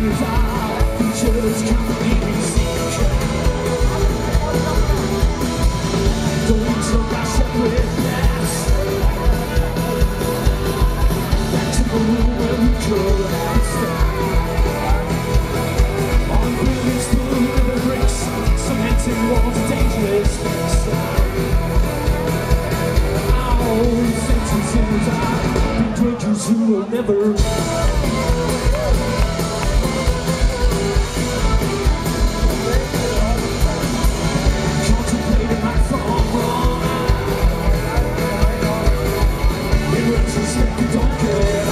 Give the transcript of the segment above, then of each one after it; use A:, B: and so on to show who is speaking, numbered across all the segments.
A: seems our features completely sink. Going to my separate paths, back to the room where we collapsed. On buildings full of bricks, cemented walls, dangerous our sentences are drinkers who will never contemplating my fall wrong. In retrospect, you don't care.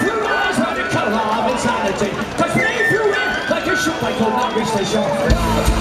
A: Cause if you win, like a ship, I could not reach the shore.